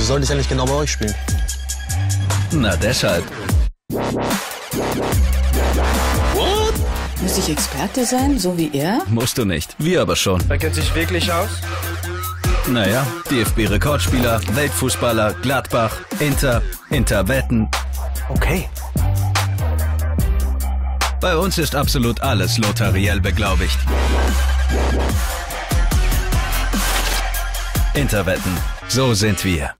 sollte ich eigentlich genau bei euch spielen? Na deshalb. What? Muss ich Experte sein, so wie er? Musst du nicht. Wir aber schon. Er kennt sich wirklich aus? Naja, DFB-Rekordspieler, Weltfußballer, Gladbach, Interwetten. Okay. Bei uns ist absolut alles notariell beglaubigt. Interwetten. So sind wir.